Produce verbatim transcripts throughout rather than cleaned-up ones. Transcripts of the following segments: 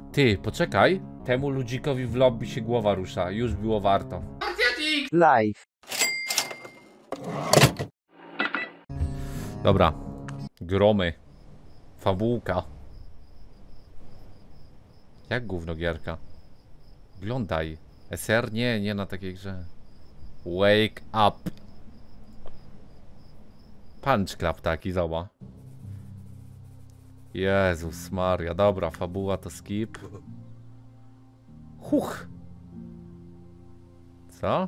Ty, poczekaj. Temu ludzikowi w lobby się głowa rusza. Już było warto. Live. Dobra. Gromy. Fabułka. Jak gówno gierka? Oglądaj. S R? Nie, nie na takiej grze. Wake up. Punch Club taki, zobacz. Jezus Maria. Dobra, fabuła to skip. Huch. Co?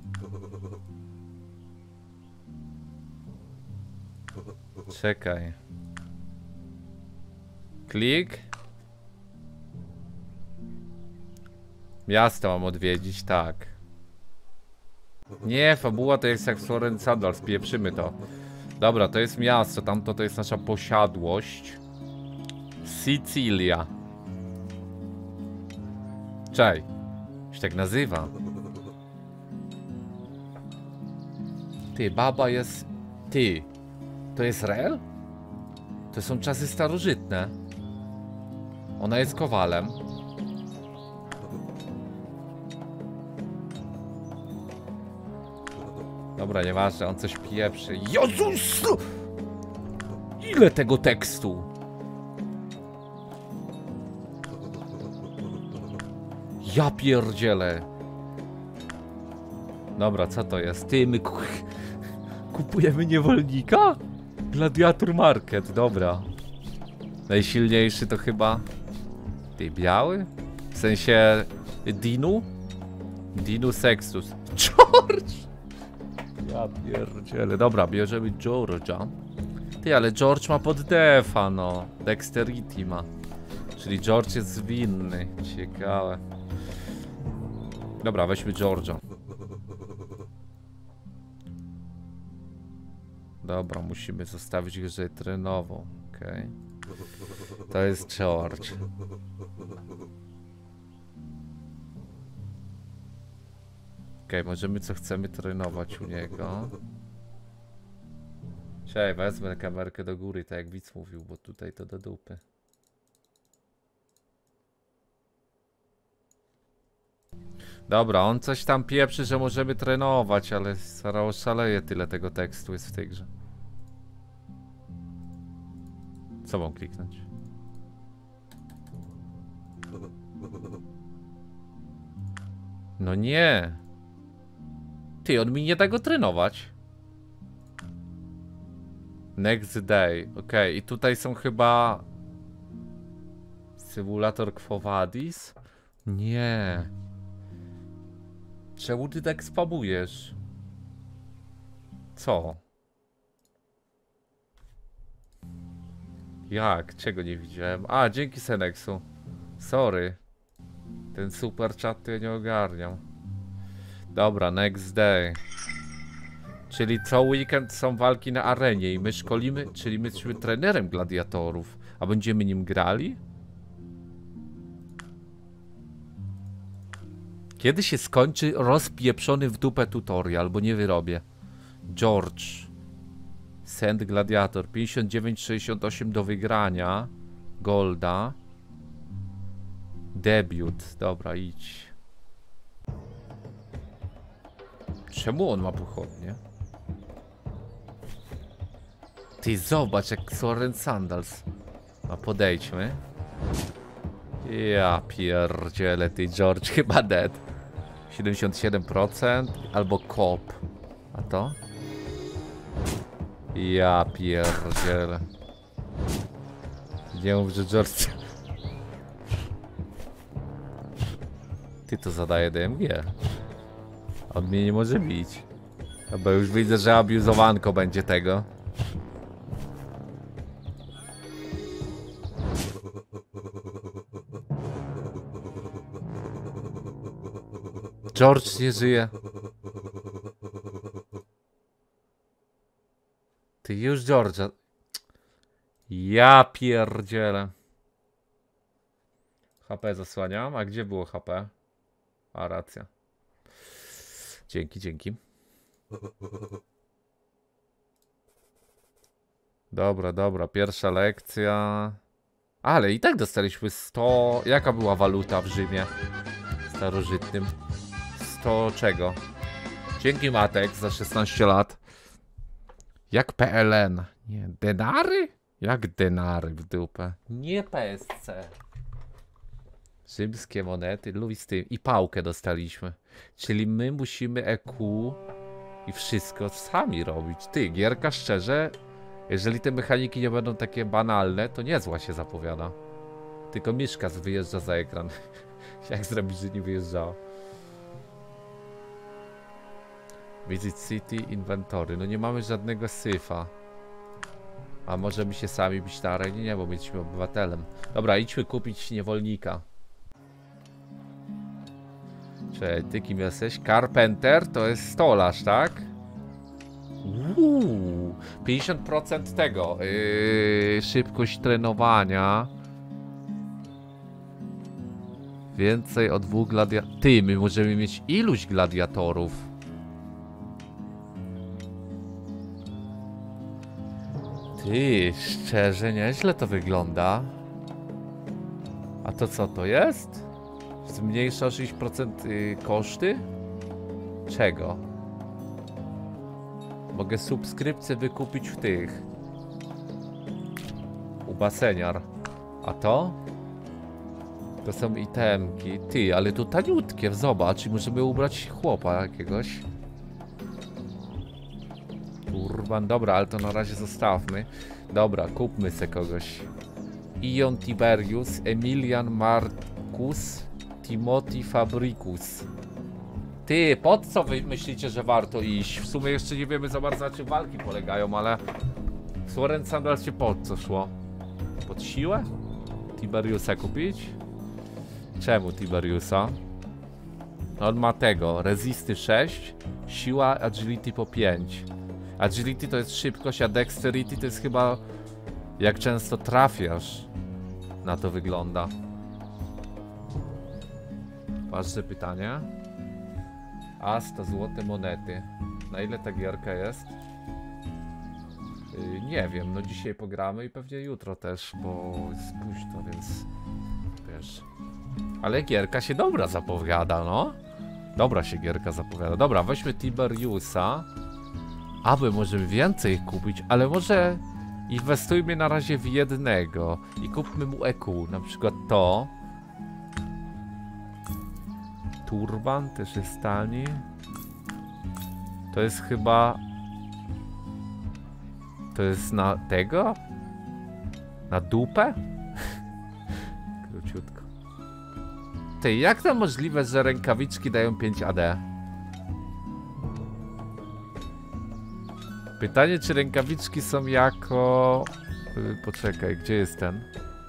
Czekaj. Klik. Miasto mam odwiedzić, tak. Nie, fabuła to jest jak Florence Sandal, spieprzymy to. Dobra, to jest miasto, tamto to jest nasza posiadłość. Sycylia. Czaj. Się tak nazywa. Ty, baba jest... Ty. To jest real? To są czasy starożytne. Ona jest kowalem. Dobra, nieważne, on coś pieprzy. Jezus! Ile tego tekstu? Ja pierdzielę. Dobra, co to jest? Ty, my ku... kupujemy niewolnika? Gladiator Market, dobra. Najsilniejszy to chyba... Ty, biały? W sensie... Dinu? Dinu Sextus. George! Ja pierdzielę. Dobra, bierzemy George'a. Ty, ale George ma pod defa, no. Dexterity ma. Czyli George jest zwinny. Ciekawe. Dobra, weźmy George'a. Dobra, musimy zostawić go, że trenował. Okej. Okay. To jest George. Okej, okay, możemy co chcemy trenować u niego. Czekaj, wezmę kamerkę do góry, tak jak widz mówił, bo tutaj to do dupy. Dobra, on coś tam pieprzy, że możemy trenować, ale zaraz oszaleje, tyle tego tekstu jest w tej grze. Co mam kliknąć? No nie. Ty, on mi nie da go trenować. Next day. Okej, okay. I tutaj są chyba... Symulator Quo Vadis? Nie. Czemu ty tak spamujesz? Co? Jak? Czego nie widziałem? A, dzięki Senexu. Sorry. Ten super chat to ja nie ogarniam. Dobra, next day. Czyli co weekend są walki na arenie i my szkolimy, czyli my jesteśmy trenerem gladiatorów, a będziemy nim grali? Kiedy się skończy rozpieprzony w dupę tutorial, bo nie wyrobię. George. Send Gladiator. pięćdziesiąt dziewięć sześćdziesiąt osiem do wygrania. Golda. Debiut. Dobra, idź. Czemu on ma pochodnie? Ty zobacz jak Soren Sandals. A podejdźmy. Ja pierdzielę, ty George chyba dead. siedemdziesiąt siedem procent albo kop. A to? Ja pierdzielę. Nie mów, że George... Ty to zadaje D M G. On mnie nie może bić. Bo już widzę, że abuzowanko będzie tego. George nie żyje. Ty już George'a. Ja pierdzielę. H P zasłaniam. A gdzie było H P? A, racja. Dzięki, dzięki. Dobra, dobra. Pierwsza lekcja. Ale i tak dostaliśmy sto... Jaka była waluta w Rzymie starożytnym? sto czego? Dzięki Matek za szesnaście lat. Jak P L N? Nie, denary? Jak denary w dupę? Nie P S C. Rzymskie monety, lubi z tym. I pałkę dostaliśmy. Czyli my musimy E Q i wszystko sami robić. Ty, gierka szczerze, jeżeli te mechaniki nie będą takie banalne, to niezła się zapowiada. Tylko myszka wyjeżdża za ekran. Jak zrobić, że nie wyjeżdżała? Visit City, inwentory. No nie mamy żadnego syfa. A możemy się sami bić na arenie? Nie, bo my jesteśmy obywatelem. Dobra, idźmy kupić niewolnika. Cześć, ty kim jesteś? Carpenter to jest stolarz, tak? Uuu, pięćdziesiąt procent tego. Yy, szybkość trenowania. Więcej od dwóch gladiatorów. Ty, my możemy mieć iluś gladiatorów. Ty, szczerze, nieźle to wygląda. A to co to jest? Zmniejsza o sześć procent yy, koszty? Czego? Mogę subskrypcję wykupić w tych. U baseniar. A to? To są itemki. Ty, ale to taniutkie, zobacz. I możemy ubrać chłopa jakiegoś. Urban, dobra, ale to na razie zostawmy. Dobra, kupmy se kogoś. Ion Tiberius, Emilian Marcus, Timothy Fabricus. Ty, pod co wy myślicie, że warto iść? W sumie jeszcze nie wiemy za bardzo, na czym walki polegają, ale... Florence Sandals się pod co szło? Pod siłę? Tiberiusa kupić? Czemu Tiberiusa? No on ma tego, resisty sześć, siła, agility po pięć. Agility to jest szybkość, a dexterity to jest chyba... Jak często trafiasz. Na to wygląda. Ważne pytanie. A sto złote monety. Na ile ta gierka jest? Yy, nie wiem, no dzisiaj pogramy i pewnie jutro też, bo jest późno, więc wiesz. Ale gierka się dobra zapowiada, no. Dobra się gierka zapowiada. Dobra, weźmy Tiberiusa. Aby możemy więcej kupić, ale może inwestujmy na razie w jednego i kupmy mu E Q, na przykład to. Turban też jest tani. To jest chyba... To jest na tego? Na dupę? Króciutko. Ty, jak to możliwe, że rękawiczki dają pięć A D? Pytanie, czy rękawiczki są jako... Poczekaj, gdzie jest ten?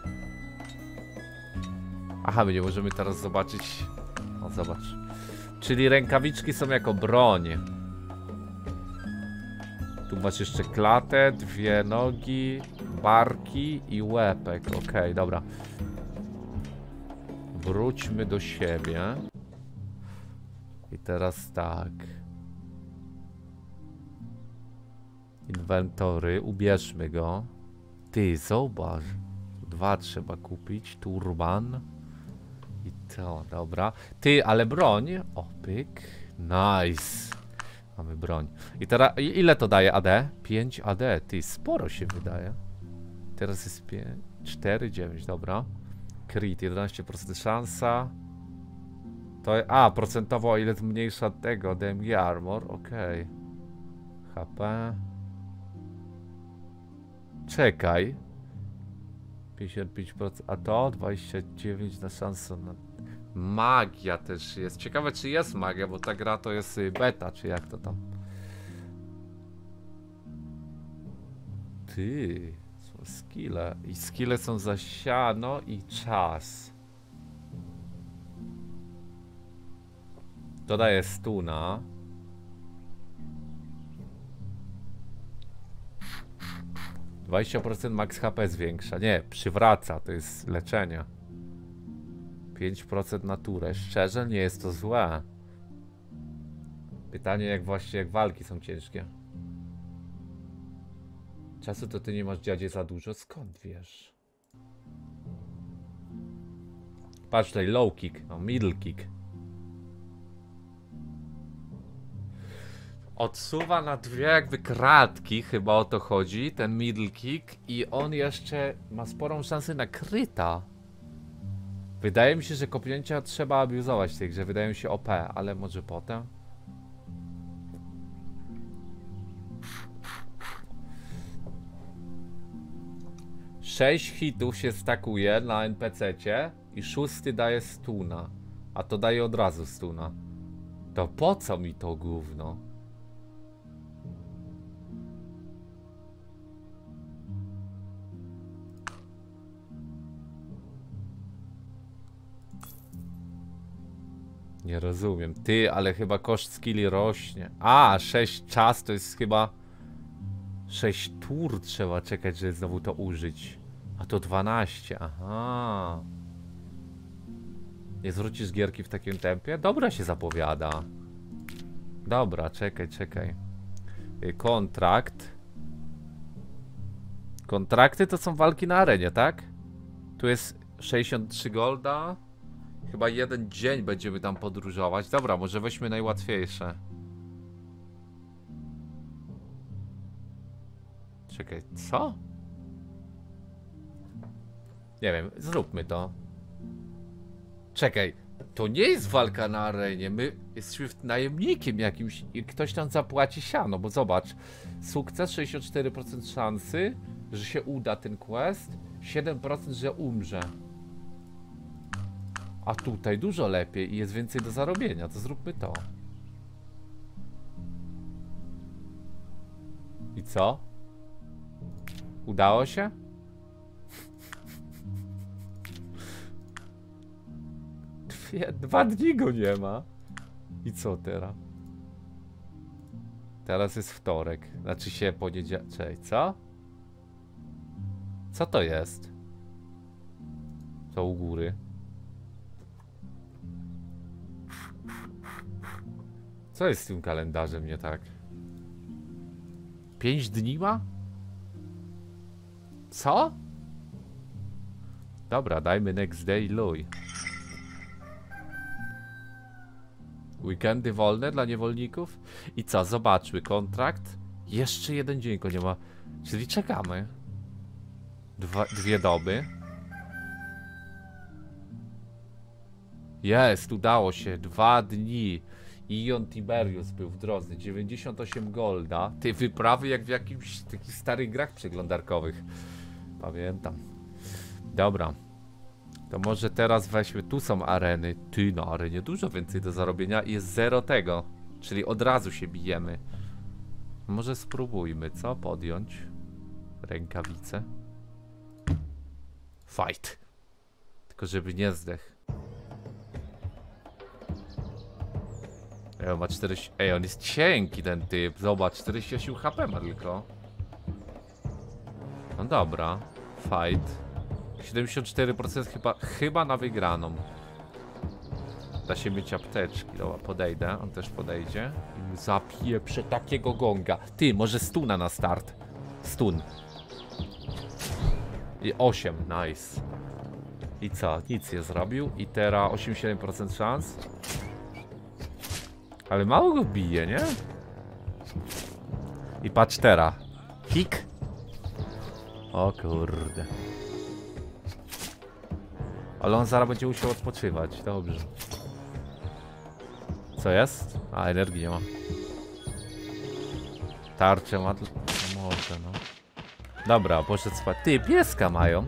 Aha, my nie możemy teraz zobaczyć... O, zobacz. Czyli rękawiczki są jako broń. Tu masz jeszcze klatę, dwie nogi, barki i łepek. Okej, okay, dobra. Wróćmy do siebie. I teraz tak. Inwentory, ubierzmy go. Ty, zobacz. Dwa trzeba kupić. Turban. I to, dobra. Ty, ale broń. O, pyk. Nice. Mamy broń. I teraz, ile to daje A D? pięć A D. Ty, sporo się wydaje. Teraz jest pięć, cztery, dziewięć, dobra. Crit, jedenaście procent szansa. To, a, procentowo o ile zmniejsza tego, D M G Armor, okej. Okay. H P. Czekaj. pięćdziesiąt pięć procent, a to dwadzieścia dziewięć na szansę na... Magia też jest. Ciekawe, czy jest magia, bo ta gra to jest beta, czy jak to tam. Ty, są skille. I skille są za siano i czas. Dodaję stuna. dwadzieścia procent max H P zwiększa. Nie, przywraca, to jest leczenie. pięć procent naturę. Szczerze, nie jest to złe. Pytanie, jak właśnie, jak walki są ciężkie. Czasu to ty nie masz, dziadzie, za dużo? Skąd wiesz? Patrz tutaj, low kick, no middle kick. Odsuwa na dwie jakby kratki, chyba o to chodzi, ten middle kick. I on jeszcze ma sporą szansę na kryta. Wydaje mi się, że kopnięcia trzeba abuzować w tej grze, wydają się O P, ale może potem. Sześć hitów się stakuje na N P C-cie i szósty daje stuna. A to daje od razu stuna. To po co mi to gówno? Nie rozumiem. Ty, ale chyba koszt skilli rośnie. A, sześć czas to jest chyba... sześć tur trzeba czekać, żeby znowu to użyć. A to dwanaście, aha. Nie zwrócisz gierki w takim tempie? Dobra się zapowiada. Dobra, czekaj, czekaj. Kontrakt. Kontrakty to są walki na arenie, tak? Tu jest sześćdziesiąt trzy golda. Chyba jeden dzień będziemy tam podróżować. Dobra, może weźmy najłatwiejsze. Czekaj, co? Nie wiem, zróbmy to. Czekaj, to nie jest walka na arenie. My jesteśmy najemnikiem jakimś i ktoś nam zapłaci siano, bo zobacz. Sukces, sześćdziesiąt cztery procent szansy, że się uda ten quest, siedem procent, że umrze. A tutaj dużo lepiej i jest więcej do zarobienia, to zróbmy to. I co? Udało się? Dwie, dwa dni go nie ma. I co teraz? Teraz jest wtorek. Znaczy się poniedziałek. Czekaj, co? Co to jest? Co u góry? Co jest z tym kalendarzem nie tak? Pięć dni ma? Co? Dobra, dajmy next day luj. Weekendy wolne dla niewolników? I co, zobaczmy, kontrakt. Jeszcze jeden dzień go nie ma. Czyli czekamy. Dwa, dwie doby. Jest, udało się. Dwa dni. Ion Tiberius był w drodze. dziewięćdziesiąt osiem golda. Ty wyprawy jak w jakimś takich starych grach przeglądarkowych. Pamiętam. Dobra. To może teraz weźmy. Tu są areny. Ty, na arenie dużo więcej do zarobienia i jest zero tego. Czyli od razu się bijemy. Może spróbujmy, co? Podjąć. Rękawice. Fight. Tylko żeby nie zdech. Ej, on ma czterdzieści... Ej, on jest cienki ten typ. Zobacz, czterdzieści osiem H P ma tylko. No dobra. Fight. siedemdziesiąt cztery procent chyba, chyba na wygraną. Da się mieć apteczki. Dobra, podejdę. On też podejdzie. I zapieprzę takiego gonga. Ty, może stuna na start. Stun. I osiem, nice. I co? Nic nie zrobił. I teraz osiemdziesiąt siedem procent szans. Ale mało go bije, nie? I patrz teraz. Kick. O kurde. Ale on zaraz będzie musiał odpoczywać. Dobrze. Co jest? A, energii nie ma. Tarczę ma... No może, no. Dobra, poszedł spać. Ty, pieska mają.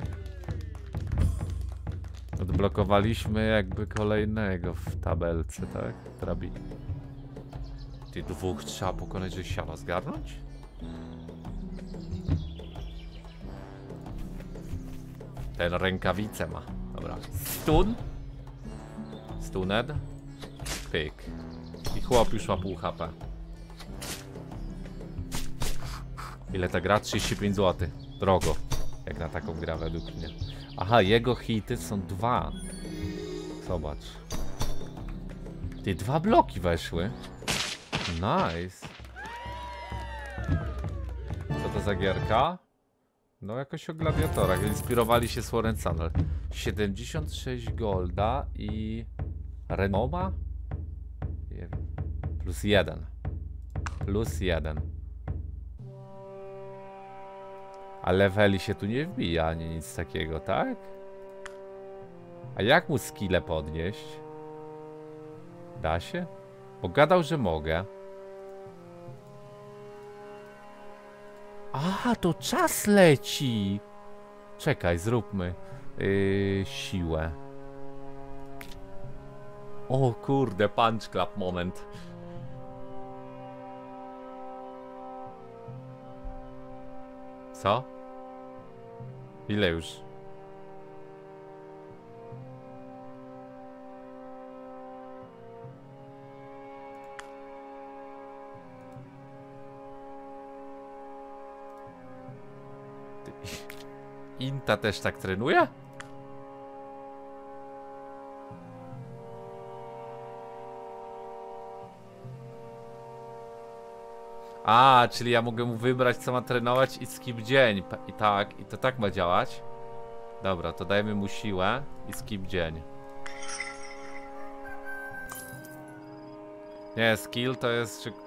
Odblokowaliśmy jakby kolejnego w tabelce, tak? Trabi. Ty, dwóch trzeba pokonać, żeby siano zgarnąć? Ten rękawice ma. Dobra. Stun. Stuned. Pyk. I chłop już ma pół H P. Ile ta gra? trzydzieści pięć złotych. Drogo. Jak na taką grę według mnie. Aha, jego hity są dwa. Zobacz. Ty, dwa bloki weszły. Nice. Co to za gierka? No jakoś o gladiatorach. Inspirowali się Sworn Tunnel. siedemdziesiąt sześć golda i... Renoma? Nie wiem. Plus jeden. Plus jeden. A leveli się tu nie wbija, ani nic takiego, tak? A jak mu skille podnieść? Da się? Bo gadał, że mogę. A, to czas leci! Czekaj, zróbmy yy, siłę. O kurde, punch clap moment. Co? Ile już? Inta też tak trenuje? A, czyli ja mogę mu wybrać, co ma trenować i skip dzień. I tak, i to tak ma działać. Dobra, to dajmy mu siłę i skip dzień. Nie, skill to jest... Czy...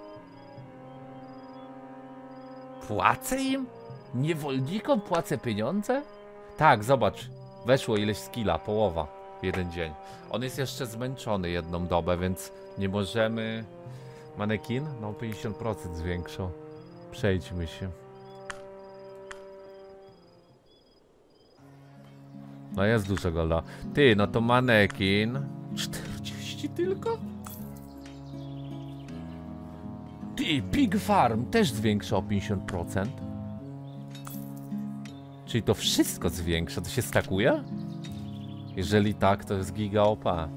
Płacę im? Niewolnikom płacę pieniądze? Tak, zobacz. Weszło ileś skilla, połowa w jeden dzień. On jest jeszcze zmęczony jedną dobę, więc nie możemy... Manekin? No pięćdziesiąt procent zwiększą. Przejdźmy się. No jest dużo golda. Ty, no to manekin... czterdzieści tylko? Ty, Pig Farm też zwiększa o pięćdziesiąt procent. Czyli to wszystko zwiększa, to się stakuje? Jeżeli tak, to jest giga O P.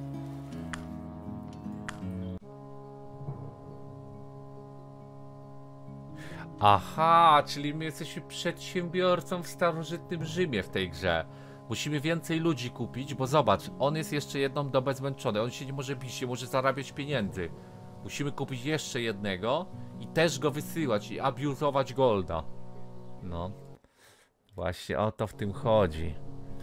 Aha, czyli my jesteśmy przedsiębiorcą w starożytnym Rzymie w tej grze. Musimy więcej ludzi kupić, bo zobacz, on jest jeszcze jedną dobę zmęczony, on się nie może bić, nie może zarabiać pieniędzy. Musimy kupić jeszcze jednego i też go wysyłać i abuzować golda. No. Właśnie o to w tym chodzi.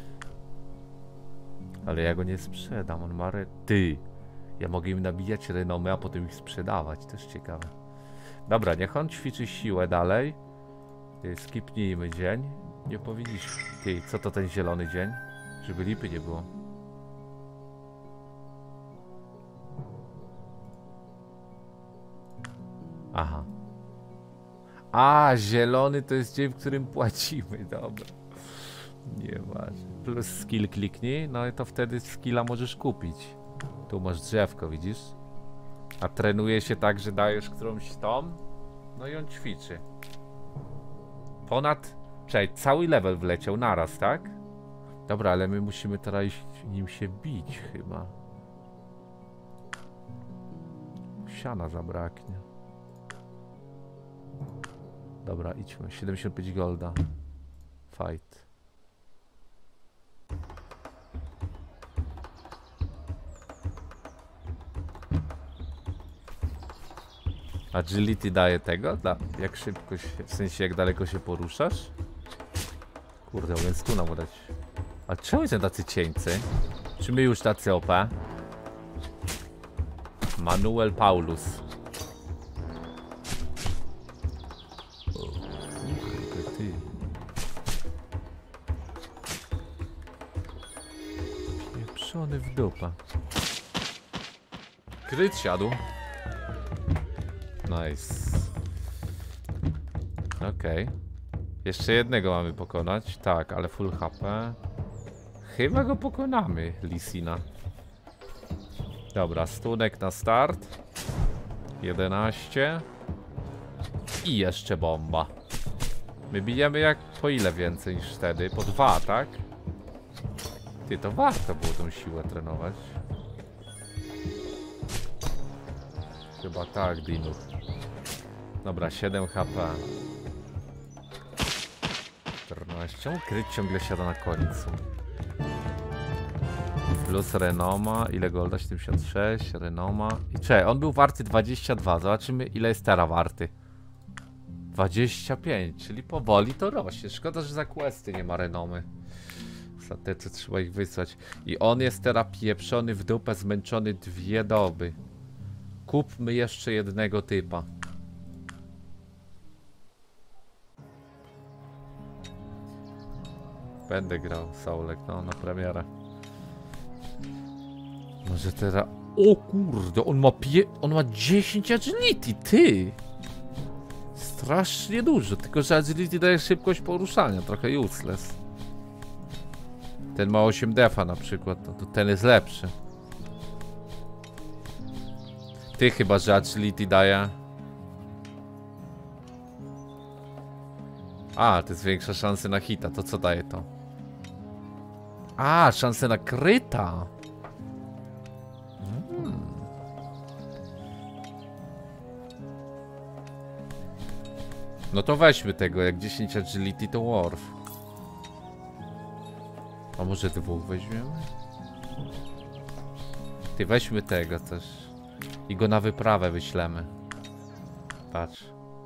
Ale ja go nie sprzedam, on ma re... Ty! Ja mogę im nabijać renomę, a potem ich sprzedawać, też ciekawe. Dobra, niech on ćwiczy siłę dalej. Ty, skipnijmy dzień. Nie powinniśmy... Ty, co to ten zielony dzień? Żeby lipy nie było. Aha. A, zielony to jest dzień, w którym płacimy, dobra. Nieważne. Plus skill kliknij, no i to wtedy skilla możesz kupić. Tu masz drzewko, widzisz? A trenuje się tak, że dajesz którąś tą, no i on ćwiczy. Ponad... Czekaj, cały level wleciał naraz, tak? Dobra, ale my musimy teraz nim się bić chyba. Siana zabraknie. Dobra, idźmy. siedemdziesiąt pięć golda. Fight. Agility daje tego? Da, jak szybko się, w sensie jak daleko się poruszasz? Kurde, więc tu nam dać. A czemu są tacy cieńcy? Czy my już tacy O P? Manuel Paulus. Kurde, ty. Pieprzony w dupę. Kryt siadł. Nice. Okej. Okay. Jeszcze jednego mamy pokonać. Tak, ale full H P. Chyba go pokonamy, Lisina. Dobra, stunek na start. jedenaście. I jeszcze bomba. My bijemy jak po ile więcej niż wtedy? Po dwa, tak? Ty, to warto było tą siłę trenować. Chyba tak, Dinu. Dobra, siedem H P. czternaście. Czemu kryt ciągle siada na końcu? Plus renoma. Ile golda? siedemdziesiąt sześć. Renoma. I czekaj, on był warty dwadzieścia dwa. Zobaczymy, ile jest teraz warty. dwadzieścia pięć, czyli powoli to rośnie. Szkoda, że za questy nie ma renomy. Za te, co trzeba ich wysłać. I on jest teraz pieprzony w dupę, zmęczony dwie doby. Kupmy jeszcze jednego typa. Będę grał Soulek, no na premierę. Może teraz... O kurde, on ma pie... on ma dziesięć agility, ty! Strasznie dużo, tylko że agility daje szybkość poruszania, trochę useless. Ten ma osiem defa na przykład, no to ten jest lepszy. Ty chyba, że agility daje... A, to jest większa szansa na hita, to co daje to? A, szansę na kryta! Hmm. No to weźmy tego, jak dziesięć agility to Worf. A może dwóch weźmiemy? Ty, weźmy tego też. I go na wyprawę wyślemy. Patrz.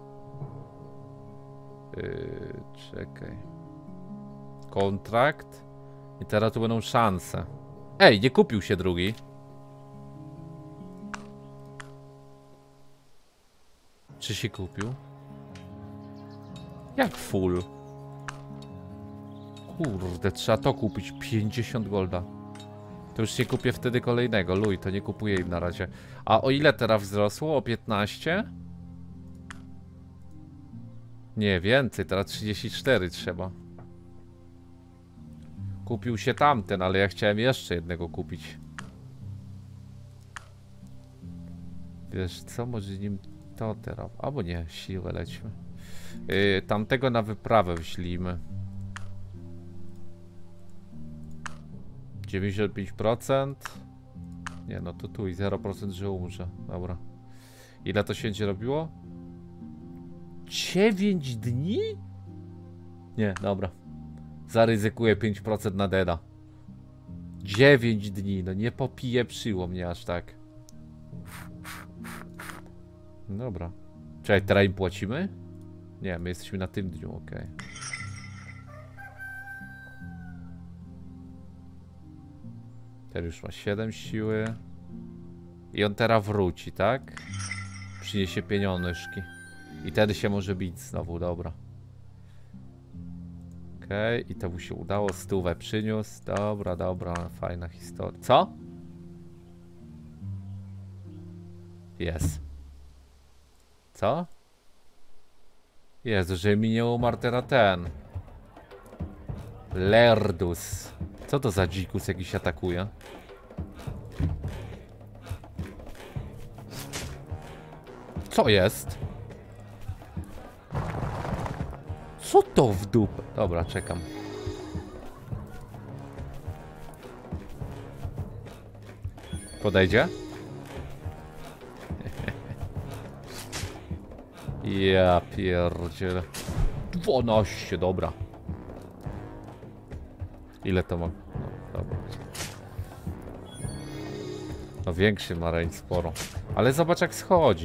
Yy, czekaj. Kontrakt. I teraz tu będą szanse. Ej, nie kupił się drugi. Czy się kupił? Jak full? Kurde, trzeba to kupić. pięćdziesiąt golda. To już się kupię wtedy kolejnego. Luj, to nie kupuję im na razie. A o ile teraz wzrosło? O piętnaście? Nie, więcej. Teraz trzydzieści cztery trzeba. Kupił się tamten, ale ja chciałem jeszcze jednego kupić. Wiesz co? Może nim to teraz... Albo nie, siłę lećmy. Yy, tamtego na wyprawę wyślijmy. dziewięćdziesiąt pięć procent. Nie, no to tu i zero procent, że umrze. Dobra. Ile to się będzie robiło? dziewięć dni? Nie, dobra. Zaryzykuję pięć procent na deda. dziewięć dni, no nie popieprzyło mnie aż tak. Dobra. Czekaj, teraz im płacimy? Nie, my jesteśmy na tym dniu, okej. Okay. Ten już ma siedem siły. I on teraz wróci, tak? Przyniesie pieniążki. I wtedy się może bić znowu, dobra. Okej, okay. I to mu się udało, stówę przyniósł. Dobra, dobra, fajna historia. Co? Jest. Co? Jezu, że mi nie umarł teraz ten Lerdus. Co to za dzikus jakiś atakuje? Co jest? Co to w dupę? Dobra, czekam. Podejdzie? Ja pierdzielę. dwanaście, dobra. Ile to ma? No, dobra. No większy ma range sporo. Ale zobacz jak schodzi.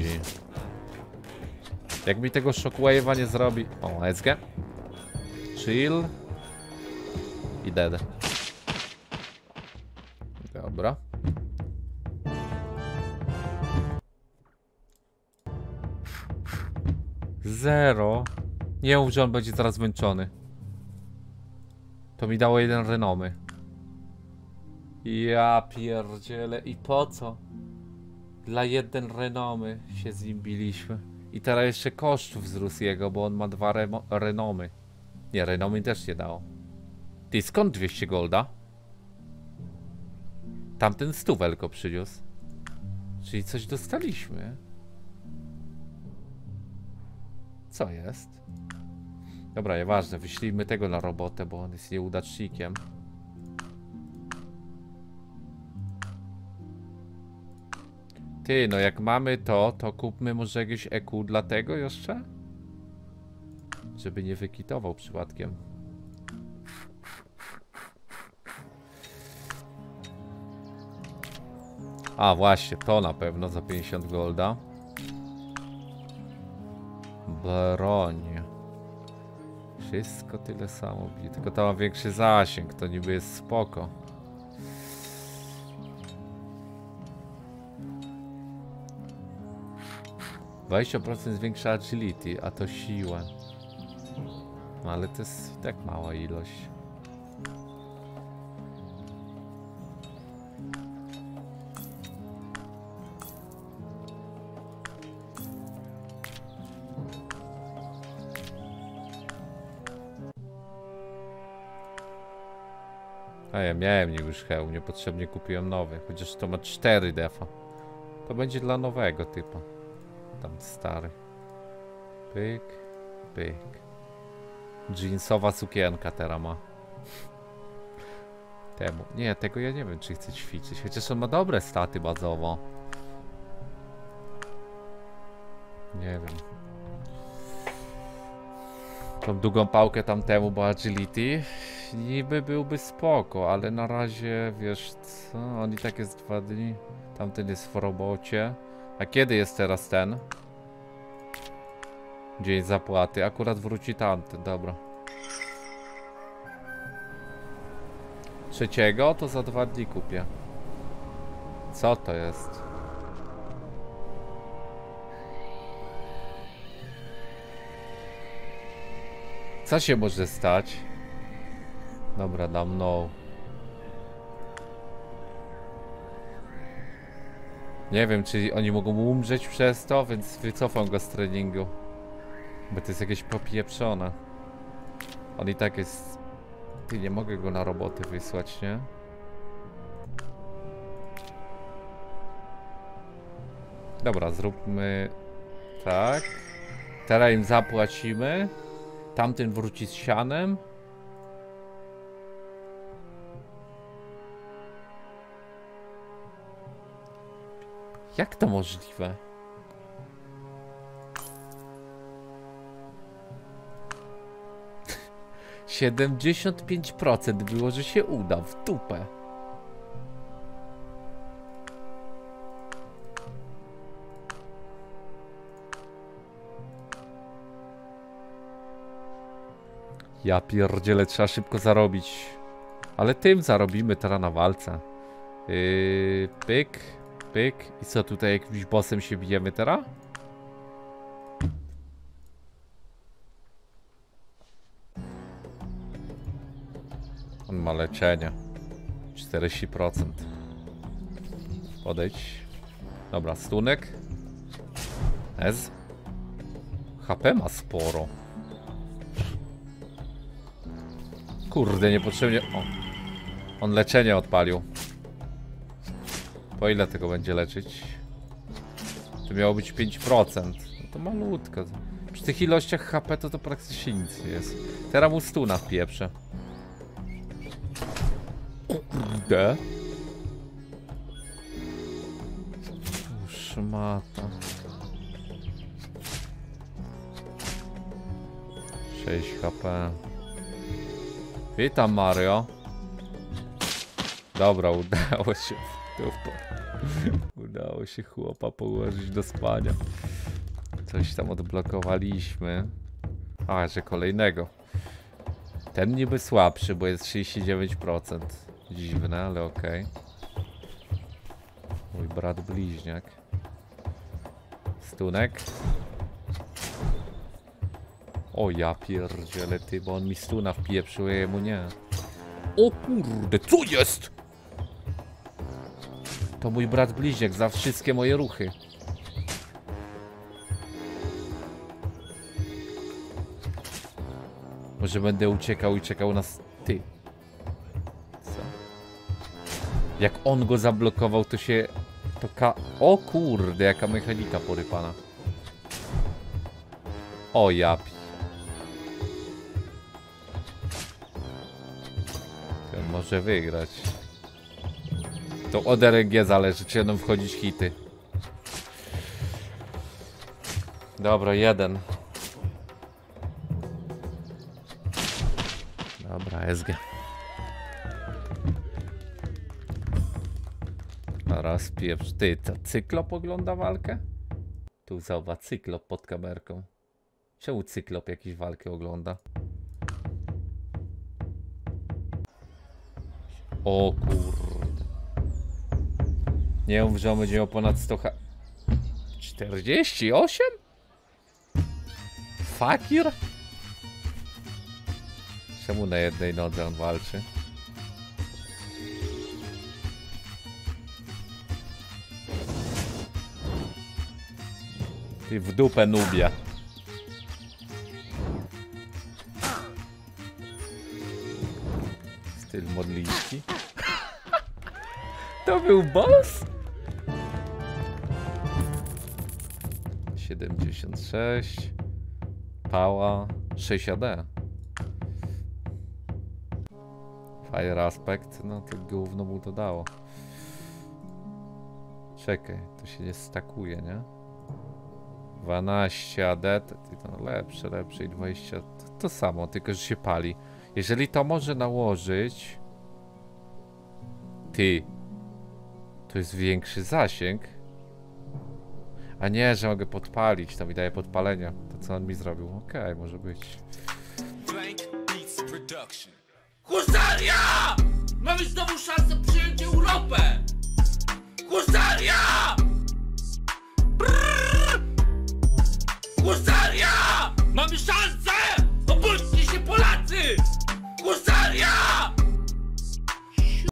Jak mi tego shockwave'a nie zrobi... O, S G. Chill. I dead. Dobra. Zero. Nie mów, że on będzie teraz zmęczony. To mi dało jeden renomy. Ja pierdzielę. I po co? Dla jeden renomy się z nim biliśmy. I teraz jeszcze kosztów wzrósł jego, bo on ma dwa renomy. Nie, renomy też nie dało. Ty, skąd dwieście golda? Tamten stówelko przyniósł. Czyli coś dostaliśmy. Co jest? Dobra, nieważne, wyślijmy tego na robotę, bo on jest nieudacznikiem. Ty, no jak mamy to, to kupmy może jakieś E Q dla tego jeszcze? Żeby nie wykitował przypadkiem. A właśnie, to na pewno za pięćdziesiąt golda. Broń. Wszystko tyle samo bije, tylko to ma większy zasięg, to niby jest spoko. dwadzieścia procent zwiększa agility, a to siłę. No ale to jest i tak mała ilość. A ja miałem niby już hełm, niepotrzebnie kupiłem nowy, chociaż to ma cztery defa. To będzie dla nowego typa. Tam stary. Pyk, pyk. Jeansowa sukienka teraz ma. Temu. Nie, tego ja nie wiem, czy chcę ćwiczyć, chociaż on ma dobre staty bazowo. Nie wiem. Tą długą pałkę tamtemu, bo agility niby byłby spoko, ale na razie, wiesz co, on i tak jest dwa dni, tamten jest w robocie. A kiedy jest teraz ten? Dzień zapłaty, akurat wróci tamten, dobra. Trzeciego to za dwa dni kupię. Co to jest? Co się może stać? Dobra, dam no. Nie wiem, czy oni mogą umrzeć przez to, więc wycofam go z treningu. Bo to jest jakieś popieprzone. On i tak jest... Ty, nie mogę go na roboty wysłać, nie? Dobra, zróbmy... Tak. Teraz im zapłacimy. Tamten wróci z sianem. Jak to możliwe? siedemdziesiąt pięć procent było, że się uda, w dupę. Ja pierdzielę, trzeba szybko zarobić. Ale tym zarobimy teraz na walce. Yy, pyk, pyk. I co, tutaj jakimś bossem się bijemy teraz? On ma leczenie. czterdzieści procent. Podejdź. Dobra, stunek. Ez. H P ma sporo. Kurde, niepotrzebnie... O. On leczenie odpalił. Po ile tego będzie leczyć? To miało być pięć procent. No to malutko. Przy tych ilościach H P to to praktycznie nic nie jest. Teraz mu stuna wpieprze. Kurde. Szmata. sześć H P. Witam, Mario. Dobra, udało się. Udało się chłopa położyć do spania. Coś tam odblokowaliśmy. A, że kolejnego. Ten niby słabszy, bo jest trzydzieści dziewięć procent. Dziwne, ale okej. Okay. Mój brat bliźniak. Stunek. O ja pierdzielę, ty, bo on mi stuna wpieprzył, a jemu nie. O kurde, co jest? To mój brat bliźniak za wszystkie moje ruchy. Może będę uciekał i czekał na... Ty. Co? Jak on go zablokował, to się... To ka... O kurde, jaka mechanika porypana. O japi. On może wygrać. To od R N G zależy, czy będą wchodzić hity. Dobra, jeden. Dobra, S G. Raz pieprz. Ty, to Cyklop ogląda walkę? Tu zauważ, Cyklop pod kamerką. Czemu Cyklop jakieś walki ogląda? O kurde. Nie mów, że on będzie miał ponad sto ha... czterdzieści osiem? Fakir? Czemu na jednej nodze on walczy? Ty w dupę nubia. Styl modliszki. To był boss? siedemdziesiąt sześć. Pała sześć A D. Fire aspect, no to gówno mu to dało. Czekaj, to się nie stakuje, nie? dwanaście A D, to, to lepsze, lepsze i dwadzieścia, to, to samo, tylko że się pali. Jeżeli to może nałożyć... Ty. To jest większy zasięg. A nie, że mogę podpalić, to mi daje podpalenia. To co on mi zrobił? Okej, okay, może być. Husaria! Mamy znowu szansę przyjąć Europę! Husaria! Brrr! Husaria! Mamy szansę!